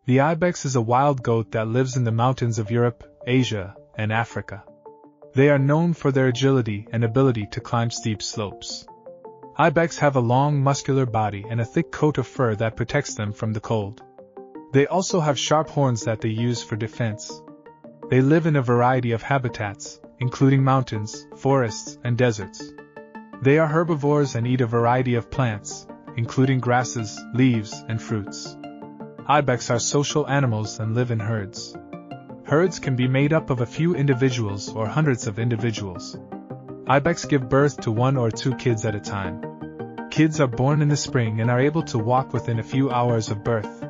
The ibex is a wild goat that lives in the mountains of Europe, Asia, and Africa. They are known for their agility and ability to climb steep slopes. Ibex have a long muscular body and a thick coat of fur that protects them from the cold. They also have sharp horns that they use for defense. They live in a variety of habitats, including mountains, forests, and deserts. They are herbivores and eat a variety of plants, including grasses, leaves, and fruits. Ibex are social animals and live in herds. Herds can be made up of a few individuals or hundreds of individuals. Ibex give birth to 1 or 2 kids at a time. Kids are born in the spring and are able to walk within a few hours of birth.